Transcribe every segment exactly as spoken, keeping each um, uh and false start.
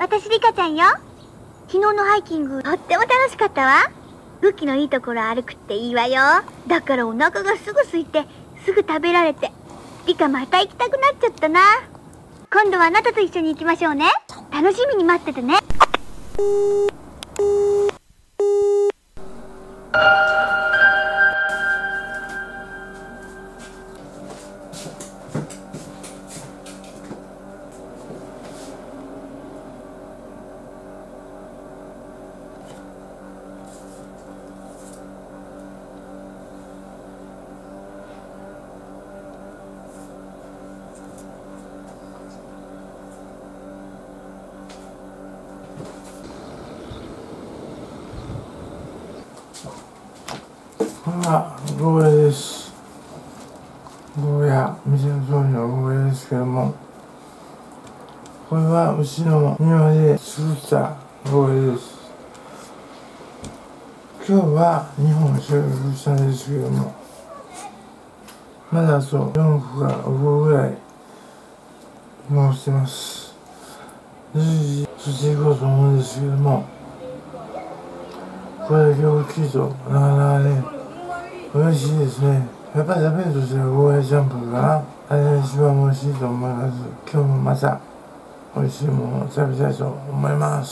私リカちゃんよ。昨日のハイキングとっても楽しかったわ。雨季のいいところ歩くっていいわよ。だからお腹がすぐ空いてすぐ食べられて、リカまた行きたくなっちゃったな。今度はあなたと一緒に行きましょうね。楽しみに待っててね。 まあ、ゴーヤです。ゴーヤ、店の通りのゴーヤですけども、これはうちの庭で作ったゴーヤです。今日はにほん収穫したんですけども、まだあとよんこからごこぐらい残してます。随時釣っていこうと思うんですけども、これだけ大きいとなかなかね、美味しいですね。やっぱり食べるとしたらゴーヤチャンプルかな。あれが一番美味しいと思います。今日もまた美味しいものを食べたいと思います。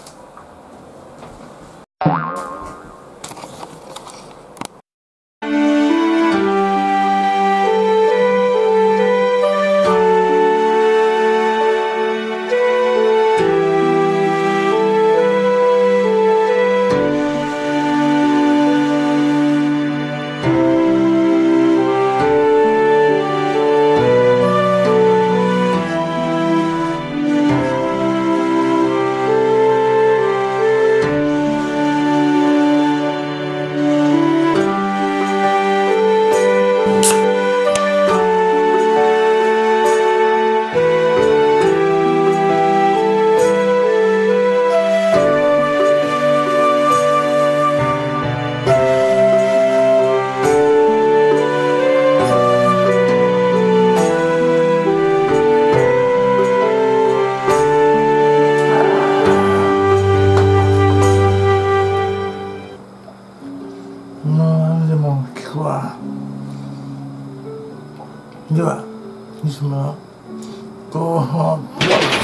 では、いつものご褒美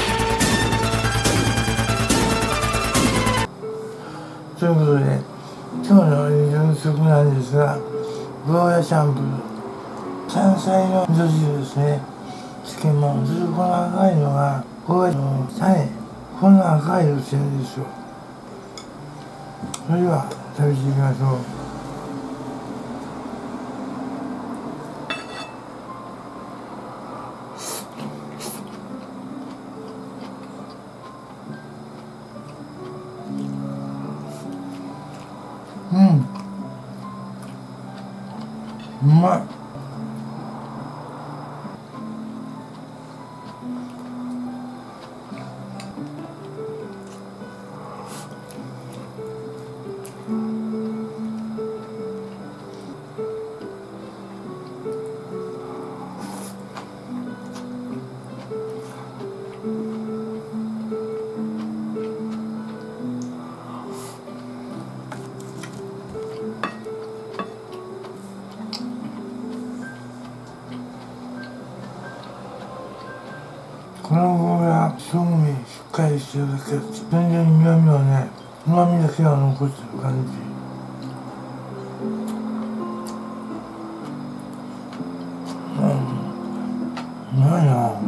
ということで、今日の夕食なんですが、ゴーヤチャンプル、山菜の味噌汁ですね。漬物、そしてこの赤いのがゴーヤの種、こんな赤い色してるんですよ。それでは食べていきましょう。うん、うまい。このゴーヤ、塩味しっかりしてるだけで、全然苦味はね、旨味だけが残ってる感じ。うん、うまいな。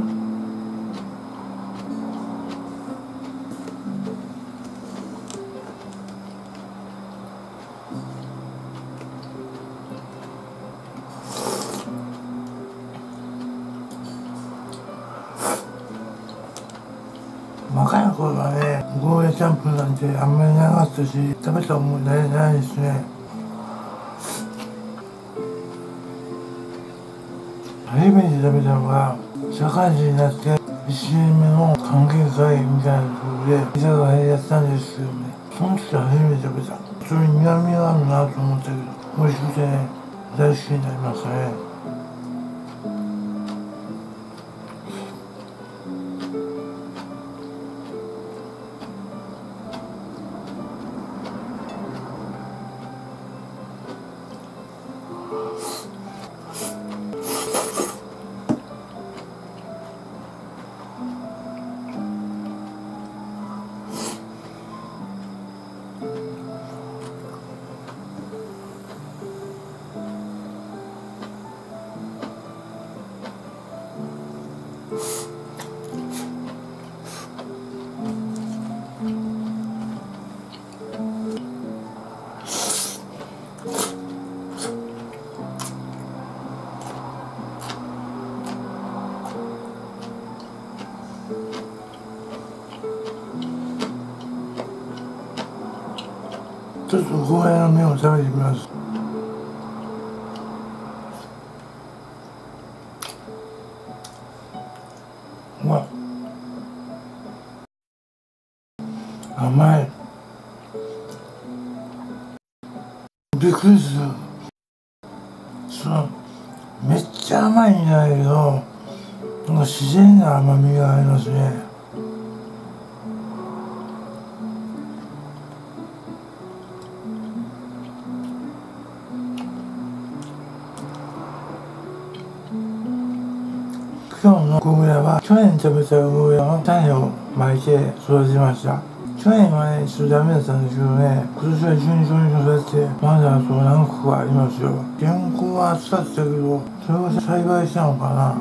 若い頃はね、ゴーヤチャンプルなんてあんまりなかったし、食べた思い出ないですね。初めて食べたのが、社会人になっていちねんめの歓迎会みたいなところで、居酒屋やったんですけどね、その時初めて食べた。それに苦味があるなと思ったけど、美味しくてね、大好きになりましたね。 ょっとゴーヤの麺を食べてみます。うわ、甘い。びっくりする。そのめっちゃ甘いんだけど、なんか自然な甘みがありますね。今日のゴーヤは去年食べたゴーヤの種をまいて育てました。去年はね、ちょっとダメだったんですけどね、今年は順調に育てて、まだあと何個かありますよ。原稿は暑かったけど、それを栽培したのかな。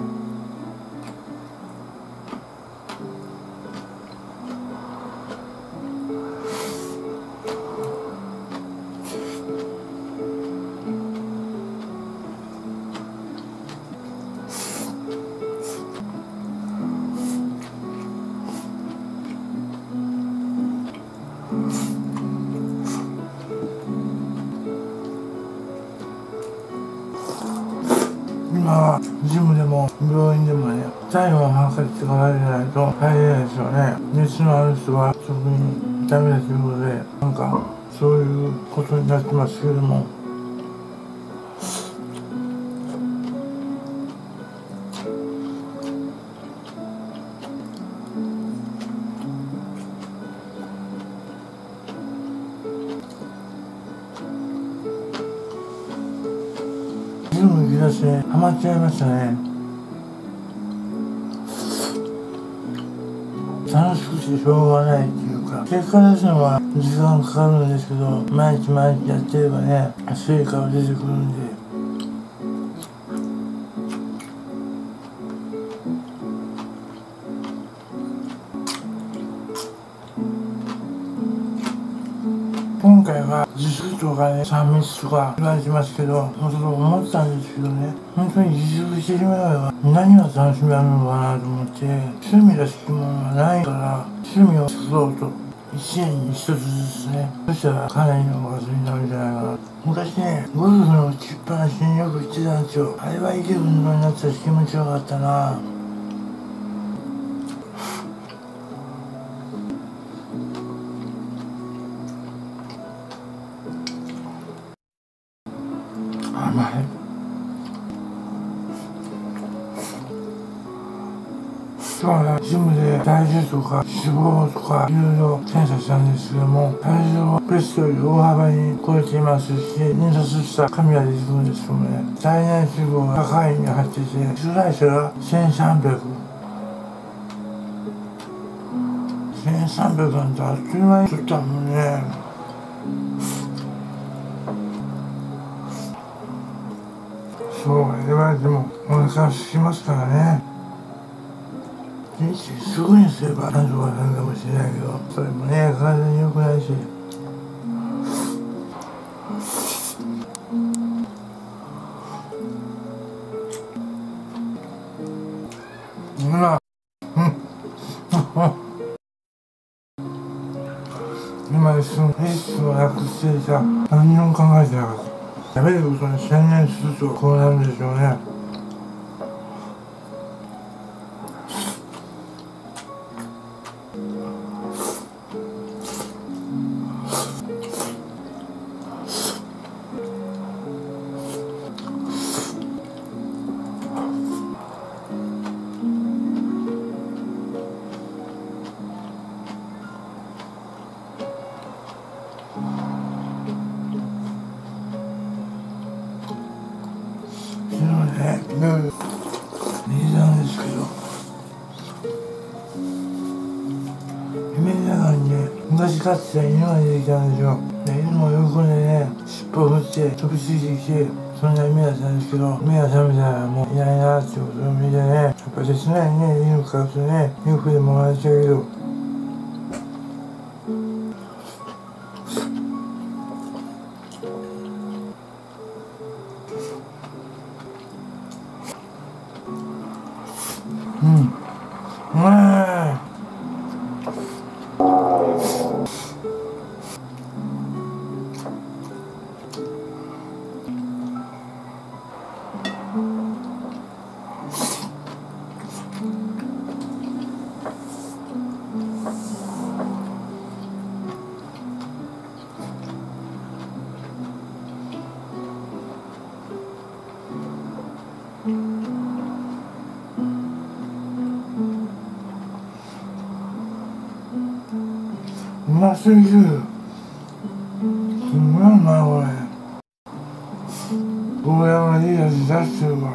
今はジムでも病院でもね、体温を測ってからじゃないと入れないですよね。熱のある人は特にダメだということで、なんかそういうことになってますけれども、ジム行きだしね、ハマっちゃいましたね。楽しくてしょうがないっていうか、結果出すのは時間かかるんですけど、毎日毎日やってればね、成果が出てくるんで。今回は自粛とかね、さん密とか言われてますけど、もうちょっと思ったんですけどね、本当に自粛してしまえば何が楽しみあるのかなと思って、趣味らしきものがないから、趣味を作ろうと、一年に一つずつね、そしたらかなりのおかずになるんじゃないかな。昔ね、ゴルフの打ちっぱなしによく行ってたんですよ。あれはいい運動になったし気持ちよかったな。甘い。今日はジムで体重とか脂肪とかいろいろ検査したんですけども、体重はベストより大幅に超えていますし、印刷した紙が出てくるんですけどもね、体内脂肪が高いに入ってて、主代謝がせんさんびゃく。せんさんびゃくなんてあっという間に取ったもんね。そう言われてもお腹すきますからね。一日すぐにすればなんとかなるかもしれないけど、それもね、体に良くないし。ほら、うん、今一瞬意識をなくしていた。何にも考えてなかった。食べることに専念するとこうなるんでしょうね。昨日ね、夜寝てたんですけど、夢の中にね、昔飼ってた犬が出てきたんですよ。で、犬も喜んでね、尻尾を振って飛びついてきて、そんな夢だったんですけど、目が覚めたらもういないなってことを見てね、やっぱ切ないね、犬飼うとね、よくでもらっちゃうけど、うん、うまい。 すぎる。すんごいうまいこれ。ゴーヤがいい味出してるから。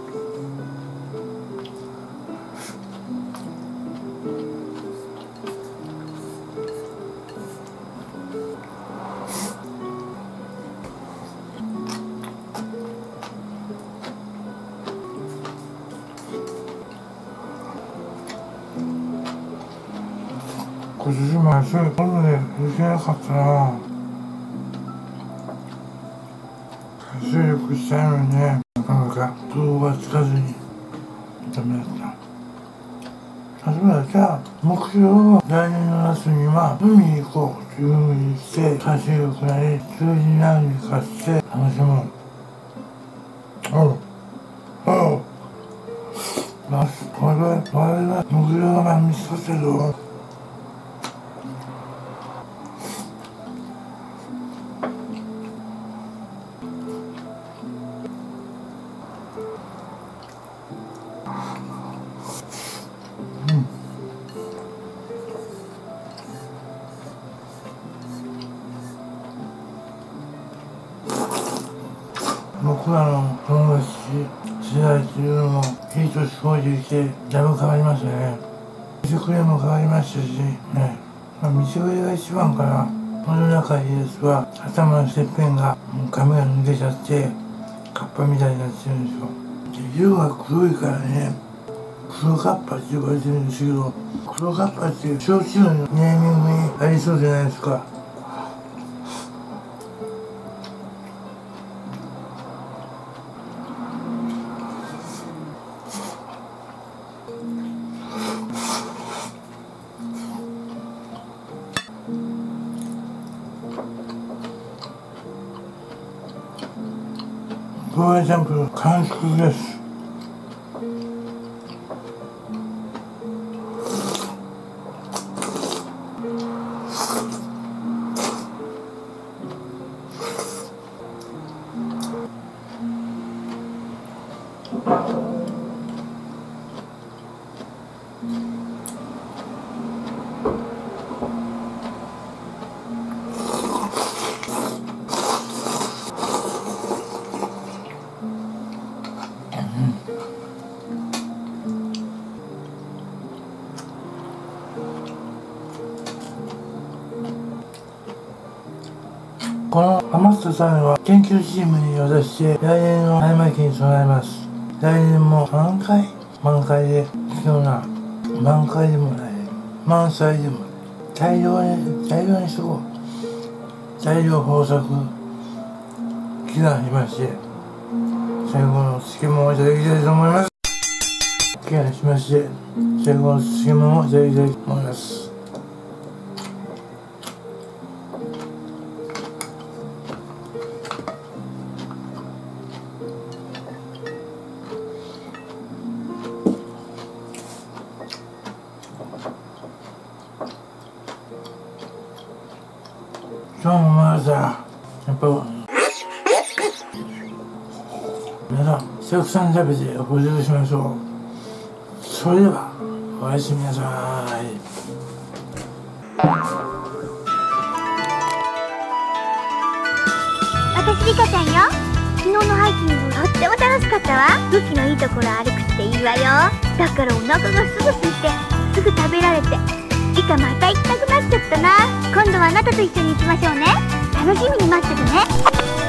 今年もそういうことで行けなかったな。活力したいのにね、なかなか動画つかずにダメだった。あ、そうだ、じゃあ目標を来年の夏には海に行こうというふうにして活力なり数字何にかして楽しもう。おうおう、まあこれは我々は目標が見つかったぞ。僕らの友達世代っていうのもいい年こいてきてだいぶ変わりましたね。見てくれも変わりましたしね、まあ、見てくれが一番かな。この中いいやつは頭のてっぺんがもう髪が抜けちゃってカッパみたいになってるんですよ。で色が黒いからね、黒カッパって呼ばれてるんですけど、黒カッパっていう焼酎のネーミングにありそうじゃないですか。ゴーヤチャンプル完食です。この余った種は研究チームに渡して来年の種まきに備えます。来年も満開満開で必要な、満開でもない満載でも大量に大量にしとこう。大量豊作祈願しまして最後の漬物をいただきたいと思います。祈願しまして最後の漬物をいただきたいと思います。今日もまだやっぱ皆さんたくさん食べて補充しましょう。それではおやすみなさい。 私リカちゃんよ。昨日のハイキングとっても楽しかったわ。武器のいいところ歩くっていいわよ。だからお腹がすぐ空いてすぐ食べられてリカまた行きたくなっちゃったな。今度はあなたと一緒に行きましょうね。楽しみに待っててね。